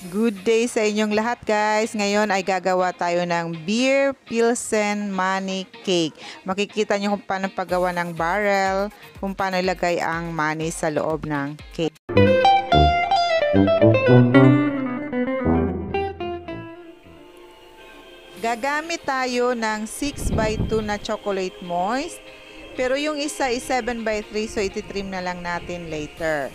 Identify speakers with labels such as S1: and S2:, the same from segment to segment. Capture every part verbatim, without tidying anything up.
S1: Good day sa inyong lahat guys. Ngayon ay gagawa tayo ng beer pilsen money cake. Makikita nyo kung paano paggawa ng barrel, kung paano ilagay ang money sa loob ng cake. Gagamit tayo ng six by two na chocolate moist. Pero yung isa is seven by three, so ititrim na lang natin later.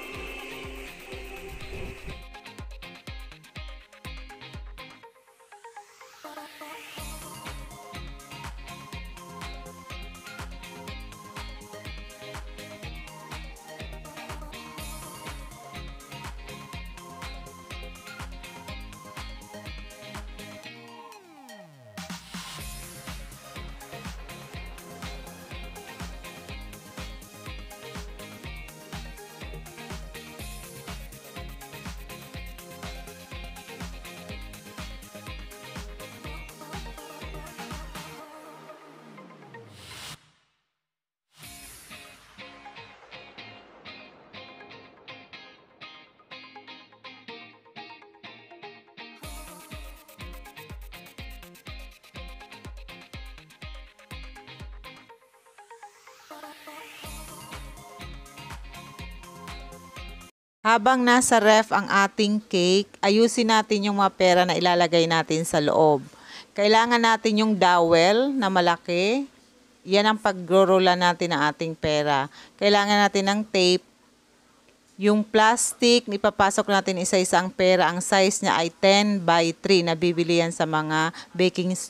S1: Habang nasa ref ang ating cake, ayusin natin yung mga pera na ilalagay natin sa loob. Kailangan natin yung dowel na malaki. Yan ang pagrola natin ng ating pera. Kailangan natin ng tape. Yung plastic, ipapasok natin isa-isang pera. Ang size niya ay ten by three na bibili yan sa mga baking store.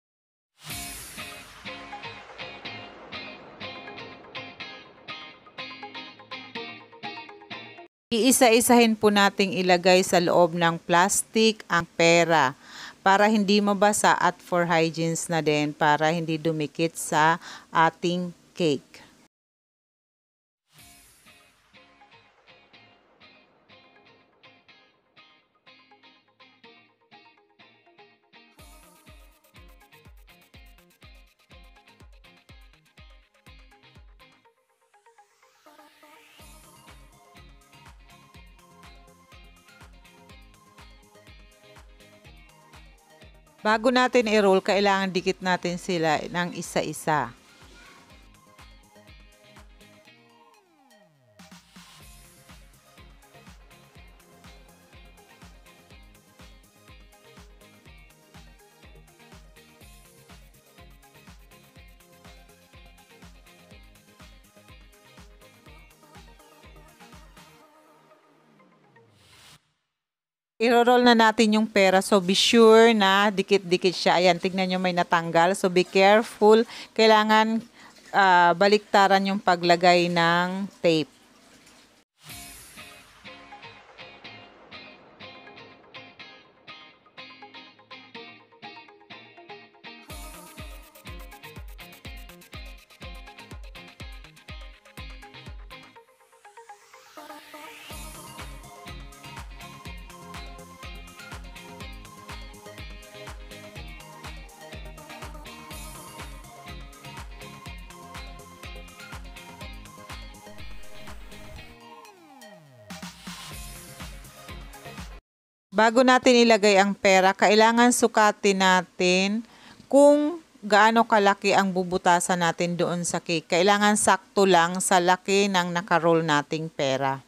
S1: Iisa-isahin po nating ilagay sa loob ng plastic ang pera para hindi mabasa at for hygiene na din para hindi dumikit sa ating cake. Bago natin i-roll, kailangan dikit natin sila ng isa-isa. I-roll na natin yung pera, so be sure na dikit-dikit siya. Ayan, tignan nyo may natanggal. So be careful. Kailangan uh, baliktaran yung paglagay ng tape. Bago natin ilagay ang pera, kailangan sukatin natin kung gaano kalaki ang bubutasan natin doon sa cake. Kailangan sakto lang sa laki ng nakaroll nating pera.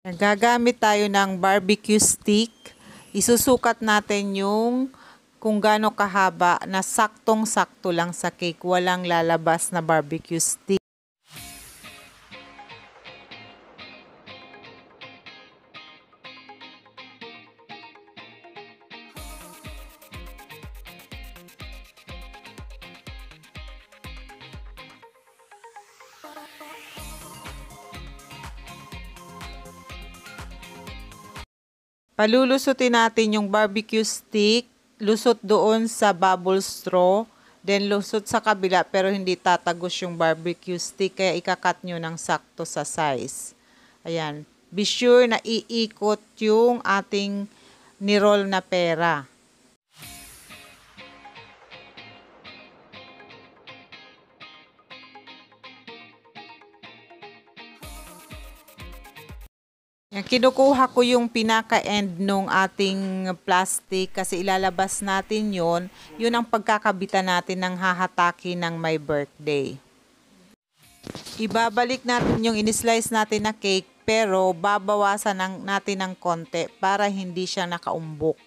S1: Gagamit tayo ng barbecue stick. Isusukat natin yung kung gaano kahaba na saktong-sakto lang sa cake. Walang lalabas na barbecue stick. Palulusutin natin yung barbecue stick, lusot doon sa bubble straw, then lusot sa kabila pero hindi tatagos yung barbecue stick kaya ikakat nyo ng sakto sa size. Ayan, be sure na iikot yung ating niroll na pera. Yan, kinukuha ko yung pinaka-end nung ating plastic kasi ilalabas natin yon. Yun ang pagkakabitan natin ng hahataki ng my birthday. Ibabalik natin yung in-slice natin na cake pero babawasan ng, natin ng konti para hindi siya nakaumbok.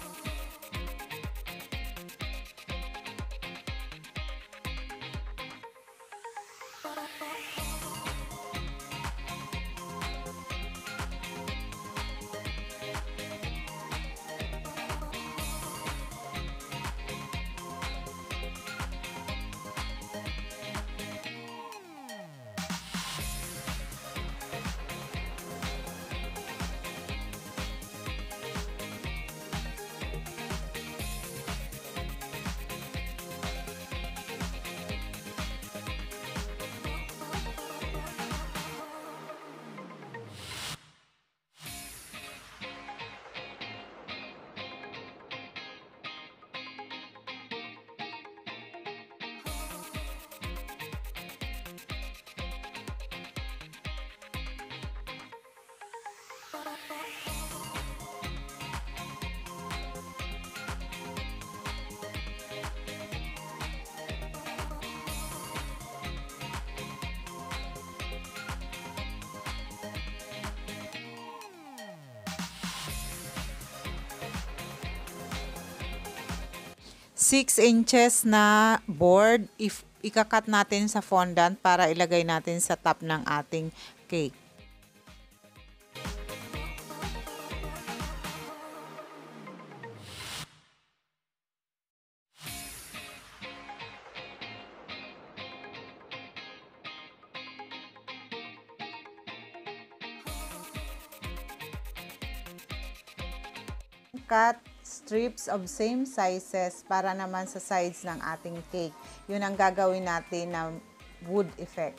S1: six inches na board, if ikakat natin sa fondant para ilagay natin sa top ng ating cake. Cut strips of same sizes para naman sa sides ng ating cake. Yun ang gagawin natin na wood effect.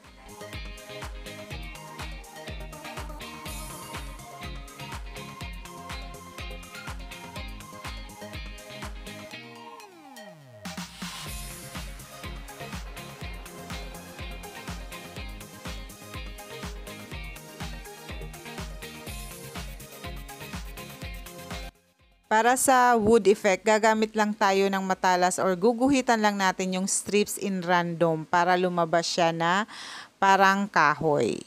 S1: Para sa wood effect, gagamit lang tayo ng matalas or guguhitan lang natin yung strips in random para lumabas siya na parang kahoy.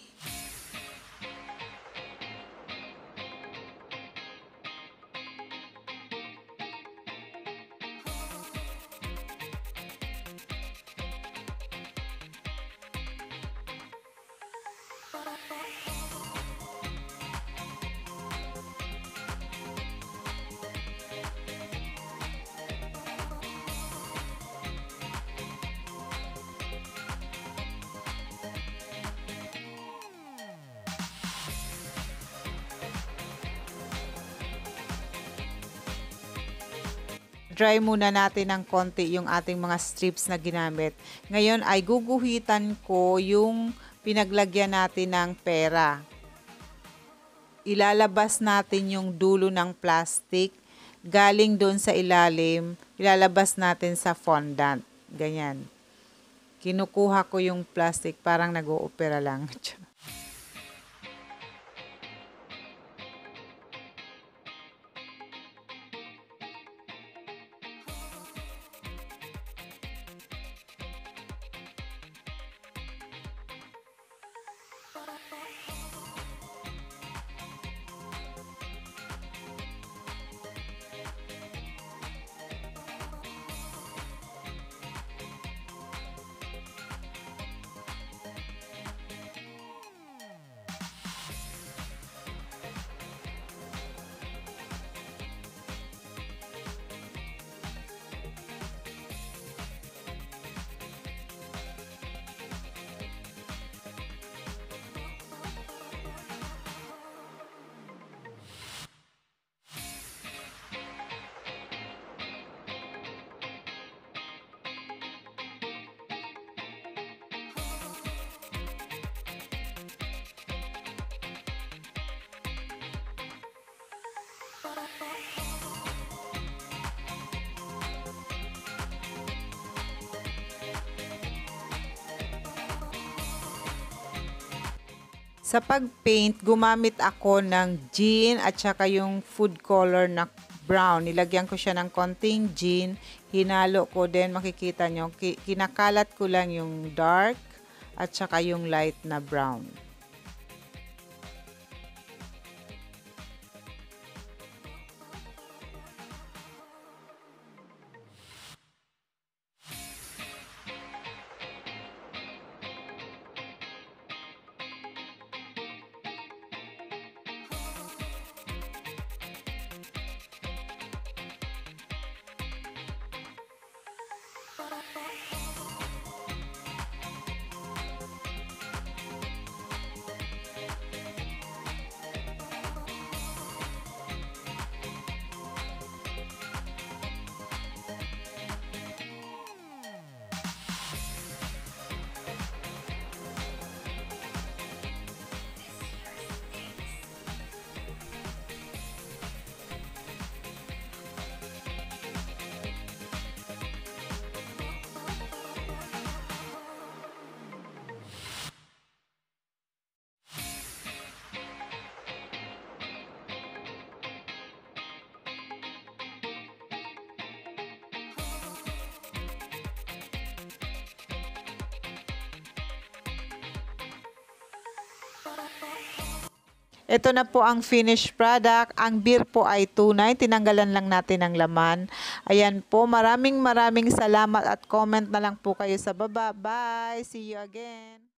S1: Dry muna natin ng konti yung ating mga strips na ginamit. Ngayon ay guguhitan ko yung pinaglagyan natin ng pera. Ilalabas natin yung dulo ng plastic. Galing doon sa ilalim, ilalabas natin sa fondant. Ganyan. Kinukuha ko yung plastic, parang nag-oopera lang. Sa pag-paint, gumamit ako ng gin at saka yung food color na brown. Nilagyan ko siya ng konting gin, hinalo ko din, makikita nyo, kinakalat ko lang yung dark at saka yung light na brown. Ito na po ang finished product. Ang beer po ay tunay. Tinanggalan lang natin ng laman. Ayan po. Maraming maraming salamat at comment na lang po kayo sa baba. Bye! See you again!